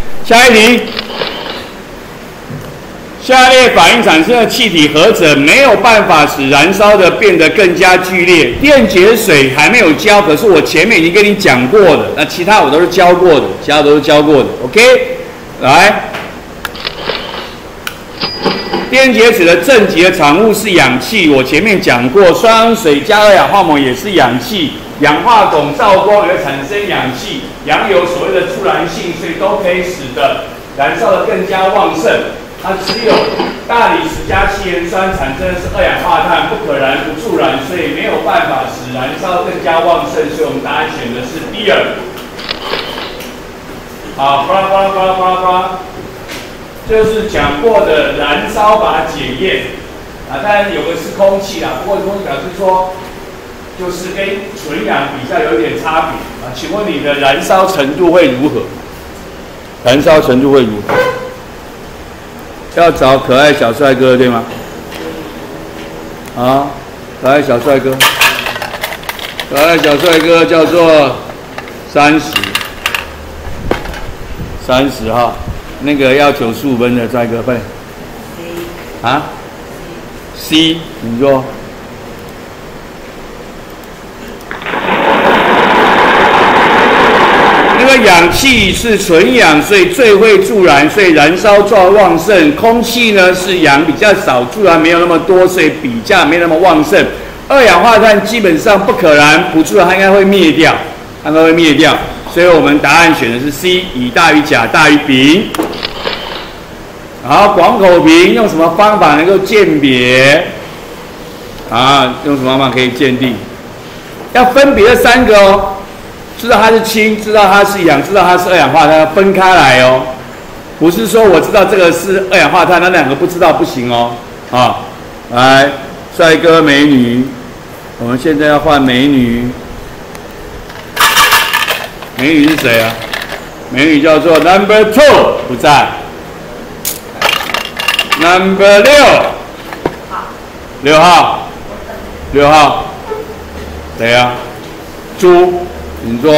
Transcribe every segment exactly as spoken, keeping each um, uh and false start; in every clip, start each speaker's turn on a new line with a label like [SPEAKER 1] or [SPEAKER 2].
[SPEAKER 1] 下一题，下列反应产生的气体何者没有办法使燃烧的变得更加剧烈？电解水还没有教，可是我前面已经跟你讲过的，那其他我都是教过的，其他都是教过的。OK， 来，电解水的正极的产物是氧气，我前面讲过，酸水加二氧化锰也是氧气。 氧化汞照光也会产生氧气，氧有所谓的助燃性，所以都可以使得燃烧的更加旺盛。它只有大理石加气盐酸产生的是二氧化碳，不可燃不助燃，所以没有办法使燃烧更加旺盛。所以我们答案选的是 D 二。好，巴拉巴拉巴拉巴拉巴拉，就是讲过的燃烧法检验啊，当然有个是空气啦，不过空气表示说。 就是跟纯氧比较有一点差别啊，请问你的燃烧程度会如何？燃烧程度会如何？要找可爱小帅哥对吗？啊，可爱小帅哥，可爱小帅哥叫做三十，三十号，那个要九十五分的帅哥会啊 ？C， 你说。 因为氧气是纯氧，所以最会助燃，所以燃烧状旺盛。空气呢是氧比较少，助燃没有那么多，所以比较没那么旺盛。二氧化碳基本上不可燃，不助燃它应该会灭掉，它应该会灭掉。所以我们答案选的是 C， 乙大于甲大于丙。好，广口瓶用什么方法能够鉴别？啊，用什么方法可以鉴定？要分别这三个哦。 知道它是氢，知道它是氧，知道它是二氧化碳，要分开来哦。不是说我知道这个是二氧化碳，那两个不知道不行哦。啊，来，帅哥美女，我们现在要换美女。美女是谁啊？美女叫做 Number Two， 不在。Number 六，六号，六号，谁啊？猪。 你说，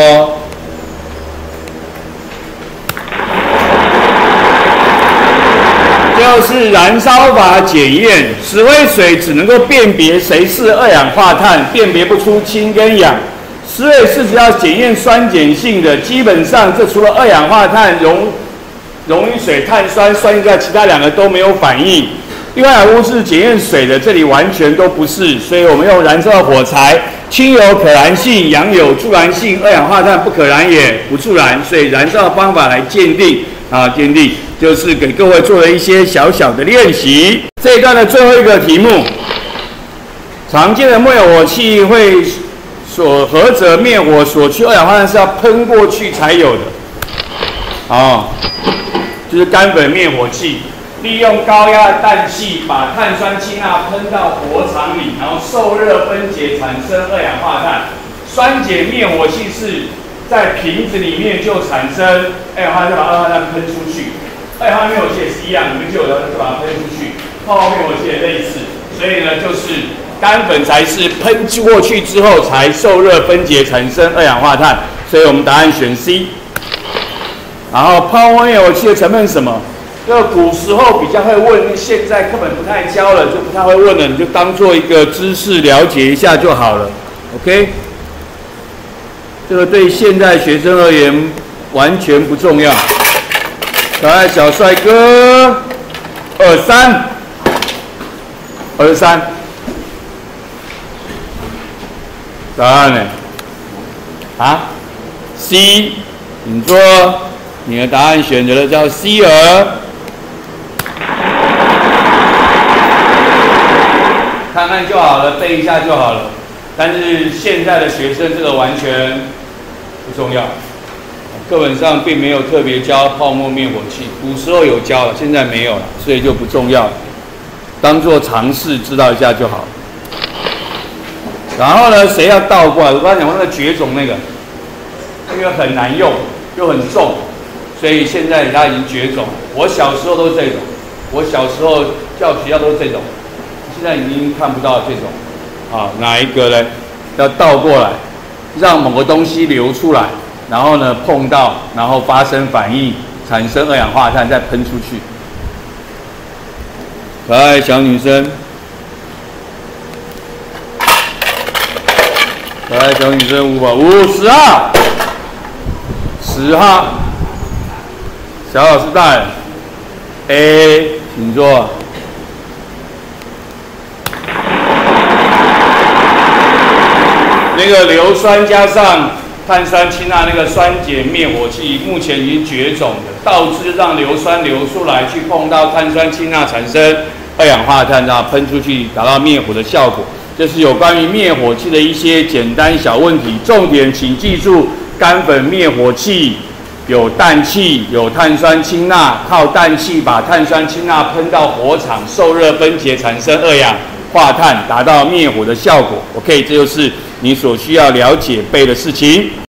[SPEAKER 1] 就是燃烧法检验，石灰水只能够辨别谁是二氧化碳，辨别不出氢跟氧。石灰是只要检验酸碱性的，基本上这除了二氧化碳溶溶于水碳酸酸以外，其他两个都没有反应。另外物是检验水的，这里完全都不是，所以我们用燃烧火柴。 氢有可燃性，氧有助燃性，二氧化碳不可燃也不助燃，所以燃烧方法来鉴定啊，鉴定就是给各位做了一些小小的练习。这一段的最后一个题目，常见的灭火器会所何者灭火所需二氧化碳是要喷过去才有的，啊，就是干粉灭火器。 利用高压的氮气把碳酸氢钠喷到火场里，然后受热分解产生二氧化碳。酸碱灭火器是在瓶子里面就产生二氧化碳，把二氧化碳喷出去。二氧化碳灭火器也是一样，里面就有的就把它喷出去。泡沫灭火器也类似，所以呢，就是干粉才是喷过去之后才受热分解产生二氧化碳，所以我们答案选 C。然后泡沫灭火器的成分是什么？ 这个古时候比较会问，现在课本不太教了，就不太会问了，你就当做一个知识了解一下就好了 ，OK？ 这个对现在学生而言完全不重要。可爱小帅哥，二三，二三，答案呢？啊 ？C， 你说你的答案选择的叫 C 儿。 看看就好了，背一下就好了。但是现在的学生这个完全不重要，课本上并没有特别教泡沫灭火器，古时候有教了，现在没有了，所以就不重要，当做常识知道一下就好。然后呢，谁要倒过来？我刚才讲过那个绝种那个，那个很难用又很重，所以现在它已经绝种。我小时候都是这种，我小时候教学校都是这种。 现在已经看不到这种，啊，哪一个呢？要倒过来，让某个东西流出来，然后呢碰到，然后发生反应， 产生二氧化碳，再喷出去。可爱小女生，可爱小女生五百五十号，十号，小老师大人 ，A， 请坐。那个硫酸加上碳酸氢钠那个酸碱灭火器，目前已经绝种的，导致让硫酸流出来，去碰到碳酸氢钠产生二氧化碳，然后喷出去，达到灭火的效果。这是有关于灭火器的一些简单小问题，重点请记住，干粉灭火器有氮气，有碳酸氢钠，靠氮气把碳酸氢钠喷到火场，受热分解产生二氧化碳，达到灭火的效果。OK， 这就是你所需要了解背的事情。